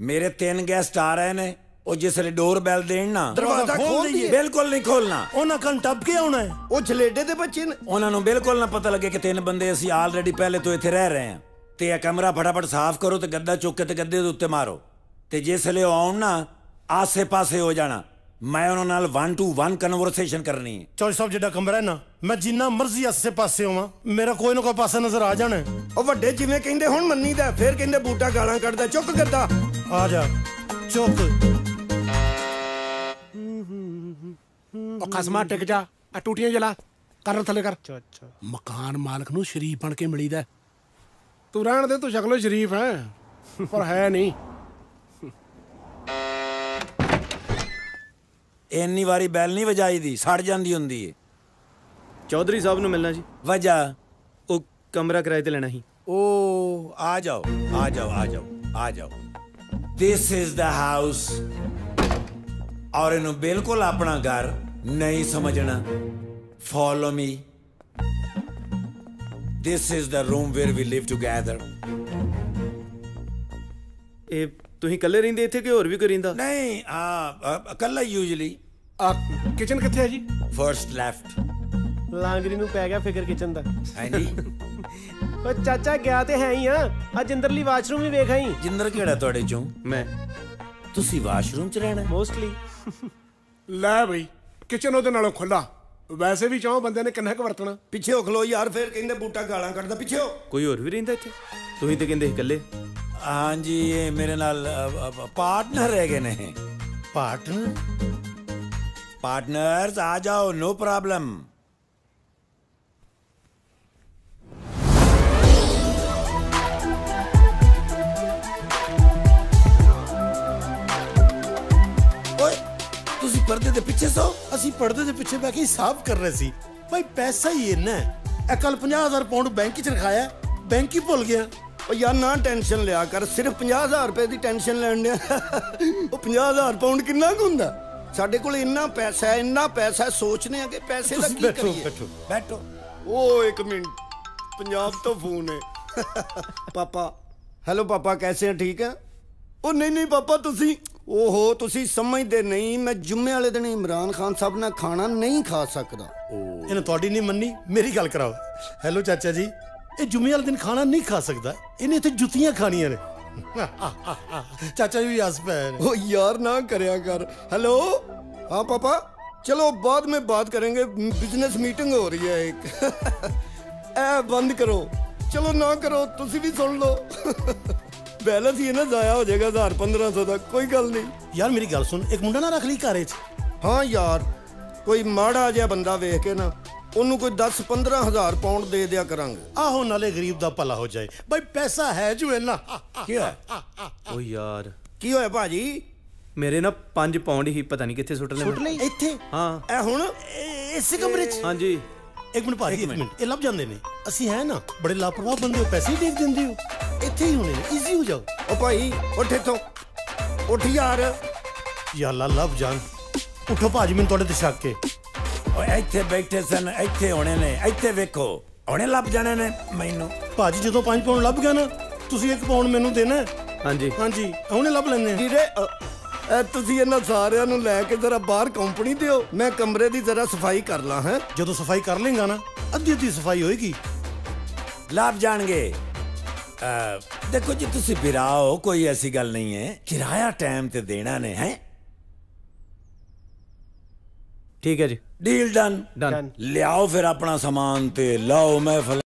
मेरे 3 गेस्ट आ रहे ने, ਉਹ ਜਿਸਲੇ ਡੋਰ ਬੈਲ ਦੇਣ ਨਾ ਦਰਵਾਜ਼ਾ ਖੋਲ ਦਈਏ। ਬਿਲਕੁਲ ਨਹੀਂ ਖੋਲਣਾ। ਉਹਨਾਂ ਕੰਨ ਟੱਪ ਕੇ ਆਉਣਾ ਹੈ। ਉਹ ਛਲੇਡੇ ਦੇ ਬੱਚੇ ਨੇ, ਉਹਨਾਂ ਨੂੰ ਬਿਲਕੁਲ ਨਾ ਪਤਾ ਲੱਗੇ ਕਿ 3 ਬੰਦੇ ਅਸੀਂ ਆਲਰੇਡੀ ਪਹਿਲੇ ਤੋਂ ਇੱਥੇ ਰਹਿ ਰਹੇ ਹਾਂ। ਤੇ ਇਹ ਕਮਰਾ ਫਟਾਫਟ ਸਾਫ਼ ਕਰੋ ਤੇ ਗੱਦਾ ਚੁੱਕ ਕੇ ਤੇ ਗੱਦੇ ਦੇ ਉੱਤੇ ਮਾਰੋ ਤੇ ਜਿਸਲੇ ਉਹ ਆਉਣ ਨਾ ਆਸੇ ਪਾਸੇ ਹੋ ਜਾਣਾ। ਮੈਂ ਉਹਨਾਂ ਨਾਲ 1 to 1 ਕਨਵਰਸੇਸ਼ਨ ਕਰਨੀ ਹੈ। ਚੌਧਰੀ ਸਾਹਿਬ ਜਿਹੜਾ ਕਮਰਾ ਹੈ ਨਾ, ਮੈਂ ਜਿੰਨਾ ਮਰਜ਼ੀ ਆਸੇ ਪਾਸੇ ਹੋਵਾਂ, ਮੇਰਾ ਕੋਈ ਨਾ ਕੋਈ ਪਾਸਾ ਨਜ਼ਰ ਆ ਜਾਣਾ। ਉਹ ਵੱਡੇ ਜਿਵੇਂ ਕਹਿੰਦੇ ਹੁਣ ਮੰਨੀਦਾ, ਫਿਰ ਕਹਿੰਦੇ ਬੂਟਾ ਗਾਲਾਂ ਕੱਢਦਾ। ਚੁੱਕ ਗੱਦਾ, ਆ ਜਾ ਚੁੱਕ। ਖਸਮਾ ਟਿਕ ਜਾ, ਆ ਟੂਟੀਆਂ ਜਲਾ ਕਰਨ ਥੱਲੇ ਕਰ। ਮਕਾਨ ਮਾਲਕ ਨੂੰ ਸ਼ਰੀਫ ਬਣ ਕੇ ਮਿਲੀਦਾ। ਤੂੰ ਰਹਿਣ ਦੇ, ਤੂੰ ਸ਼ਕਲੋਂ ਸ਼ਰੀਫ ਹੈ ਪਰ ਹੈ ਨਹੀਂ। ਇੰਨੀ ਵਾਰੀ ਬੈਲ ਨਹੀਂ ਵਜਾਈ ਦੀ, ਸੜ ਜਾਂਦੀ ਹੁੰਦੀ ਹੈ। ਚੌਧਰੀ ਸਾਹਿਬ ਨੂੰ ਮਿਲਣਾ ਜੀ। ਵਜ੍ਹਾ ਉਹ ਕਮਰਾ ਕਿਰਾਏ ਤੇ ਲੈਣਾ ਸੀ। ओ आ जाओ आ जाओ आ जाओ आ जाओ। This is the house. और इन्हों बिल्कुल अपना घर नहीं समझना। Follow me. This is the room where we live together. ਇਹ ਤੁਸੀਂ ਇਕੱਲੇ ਰਹਿੰਦੇ ਇੱਥੇ ਕਿ ਹੋਰ ਵੀ ਕੋਈ ਰਹਿੰਦਾ? नहीं कल्ला यूजली। ਕਿਚਨ ਕਿੱਥੇ ਹੈ ਜੀ? First left. ਲਾਂਗਰੀ ਨੂੰ ਪੈ ਗਿਆ ਫਿਕਰ ਕਿਚਨ ਦਾ। हाँ जी। ਓ ਚਾਚਾ ਗਿਆ ਤੇ ਹੈ ਹੀ ਆ, ਅੱਜ ਅੰਦਰਲੀ ਵਾਸ਼ਰੂਮ ਵੀ ਵੇਖ ਆਈ। जिंदर केड़ा तोड़े चों? ਮੈਂ तुसी वाशरूम च रहना? ਮੋਸਟਲੀ। ਲੈ ਬਈ, ਕਿਚਨ ਉਹਦੇ ਨਾਲੋਂ ਖੁੱਲਾ। ਵੈਸੇ ਵੀ ਚਾਹੋ ਬੰਦੇ ਨੇ ਕਿੰਨਾ ਕੁ ਵਰਤਣਾ। ਪਿੱਛੇ ਹੋ ਖਲੋ ਯਾਰ, ਫਿਰ ਕਹਿੰਦੇ ਬੂਟਾ ਗਾਲਾਂ ਕੱਢਦਾ। ਪਿੱਛੇ ਹੋ। ਕੋਈ ਹੋਰ ਵੀ ਰਹਿੰਦਾ ਇੱਥੇ? ਤੁਸੀਂ ਤੇ ਕਹਿੰਦੇ ਇਕੱਲੇ। हाँ जी, ये मेरे नाल पार्टनर रह गए ने। पार्टनर? पार्टनर्स आ जाओ, नो प्रॉब्लम। ओए, तुसी पर्दे दे पिछे सो? ਅਸੀਂ ਪਰਦੇ ਦੇ ਪਿੱਛੇ ਬੈ ਕੇ ਹਿਸਾਬ ਕਰ ਰਹੇ ਸੀ। ਭਾਈ ਪੈਸਾ ਹੀ ਇੰਨਾ ਹੈ। ਇਹ ਕੱਲ 50,000 ਪਾਉਂਡ ਬੈਂਕ 'ਚ ਰਖਾਇਆ, ਬੈਂਕ ਹੀ ਭੁੱਲ ਗਿਆ। ਉਹ ਯਾਰ ਨਾ ਟੈਨਸ਼ਨ ਲਿਆ ਕਰ, ਸਿਰਫ 50,000 ਰੁਪਏ ਦੀ ਟੈਨਸ਼ਨ ਲੈਣ ਡਿਆ। ਉਹ 50,000 ਪਾਉਂਡ ਕਿੰਨਾ ਕੁ ਹੁੰਦਾ? ਸਾਡੇ ਕੋਲ ਇੰਨਾ ਪੈਸਾ ਹੈ, ਇੰਨਾ ਪੈਸਾ, ਸੋਚਨੇ ਆ ਕਿ ਪੈਸੇ ਦਾ ਕੀ ਕਰੀਏ। बैठो। ओ एक मिनट, पंजाब तो फोन है। पापा, हेलो पापा, कैसे हैं? ठीक है? ओ नहीं नहीं पापा, तुसी ओहो तुसी समझदे नहीं, मैं जुम्मे वाले दिन इमरान खान साहब ना खाना नहीं खा सकदा। ਇਹਨੇ ਤੁਹਾਡੀ ਨਹੀਂ ਮੰਨੀ, ਮੇਰੀ ਗੱਲ ਕਰਾਓ। ਹੈਲੋ ਚਾਚਾ ਜੀ, ਇਹ ਜੁਮੇ ਵਾਲੇ ਦਿਨ ਖਾਣਾ ਨਹੀਂ ਖਾ ਸਕਦਾ, ਇਹਨੇ ਇੱਥੇ ਜੁੱਤੀਆਂ ਖਾਣੀਆਂ ਨੇ। ਚਾਚਾ ਜੀ ਵੀ ਹੱਸ ਪਏ ਨੇ। ओ यार ना करया कर। हेलो, हाँ पापा, चलो बाद में बात करेंगे, बिजनेस मीटिंग हो रही है एक। ए बंद करो, चलो ना करो, तुसी भी सुन लो। बैलेंस ही ना जाया हो जाएगा 1000-1500 का, कोई गल नहीं। ਯਾਰ ਮੇਰੀ ਗੱਲ ਸੁਣ, ਇੱਕ ਮੁੰਡਾ ਨਾ ਰੱਖ ਲਈ ਘਰੇ 'ਚ। हाँ यार, कोई माड़ा जिहा बंदा वेख के ना ਉਹਨੂੰ ਕੋਈ 10-15,000 ਪਾਉਂਡ ਦੇ ਦਿਆ ਕਰਾਂਗੇ। ਆਹੋ, ਨਾਲੇ ਗਰੀਬ ਦਾ ਭਲਾ ਹੋ ਜਾਏ। ਬਈ ਪੈਸਾ ਹੈ ਜੋ ਇੰਨਾ। ਕੀ ਹੋਇਆ? ਓ ਯਾਰ, ਕੀ ਹੋਇਆ ਭਾਜੀ? ਮੇਰੇ ਨਾ 5 ਪਾਉਂਡ ਹੀ ਪਤਾ ਨਹੀਂ ਕਿੱਥੇ ਸੁੱਟ ਲਏ। ਇੱਥੇ? ਹਾਂ। ਇਹ ਹੁਣ ਇਸੇ ਕਮਰੇ 'ਚ? ਹਾਂਜੀ। ਇੱਕ ਮਿੰਟ ਭਾਜੀ, ਇੱਕ ਮਿੰਟ, ਇਹ ਲੱਭ ਜਾਂਦੇ ਨੇ। ਅਸੀਂ ਹੈ ਨਾ ਬੜੇ ਲਾਪਰਵਾਹ ਬੰਦੇ ਹੋ, ਪੈਸੇ ਹੀ ਦੇਖ ਦਿੰਦੇ ਹੋ। ਇੱਥੇ ਹੀ ਹੋਣੇ ਨੇ, ਈਜ਼ੀ ਹੋ ਜਾਓ। ਉਹ ਭਾਈ ਉੱਠ ਇੱਥੋਂ, ਉੱਠ ਯਾਰ। ਯਾਰ ਲੱਭ ਜਾਣ। ਉੱਠੋ ਭਾਜੀ, ਮੈਨੂੰ ਤੁਹਾਡੇ ਤੇ ਸ਼ੱਕ ਹੈ। ਓਏ ਇੱਥੇ ਬੈਠੇ ਸਨ, ਇੱਥੇ ਹੋਣੇ ਨੇ, ਇੱਥੇ ਵੇਖੋ, ਹੁਣੇ ਲੱਭ ਜਾਣੇ ਨੇ ਮੈਨੂੰ। ਭਾਜੀ ਜਦੋਂ 5 ਪਾਉਂਡ ਲੱਭ ਗਿਆ ਨਾ, ਤੁਸੀਂ 1 ਪਾਉਂਡ ਮੈਨੂੰ ਦੇਣਾ। ਹਾਂਜੀ ਹਾਂਜੀ, ਹੁਣੇ ਲੱਭ ਲੈਂਦੇ। ਵੀਰੇ ਤੁਸੀਂ ਇਹਨਾਂ ਸਾਰਿਆਂ ਨੂੰ ਲੈ ਕੇ ਜ਼ਰਾ ਬਾਹਰ ਕੰਪਨੀ ਦਿਓ, ਮੈਂ ਕਮਰੇ ਦੀ ਜ਼ਰਾ ਸਫਾਈ ਕਰ ਲਾਂ। ਹੈ ਜਦੋਂ ਸਫਾਈ ਕਰ ਲੇਗਾ ਨਾ, ਅੱਧੀ ਅੱਧੀ ਸਫਾਈ ਹੋਏਗੀ। ਲੱਭ ਜਾਣਗੇ। ਦੇਖੋ ਜੀ, ਤੁਸੀਂ ਬਿਰਾਓ, ਕੋਈ ਐਸੀ ਗੱਲ ਨਹੀਂ ਹੈ। ਕਿਰਾਇਆ ਟਾਈਮ ਤੇ ਦੇਣਾ ਨੇ। ਹੈ ਠੀਕ ਹੈ ਜੀ, ਡੀਲ ਡਨ। ਡਨ। ਲਿਆਓ ਫਿਰ ਆਪਣਾ ਸਾਮਾਨ ਤੇ ਲਾਓ ਮਹਿਫਲ।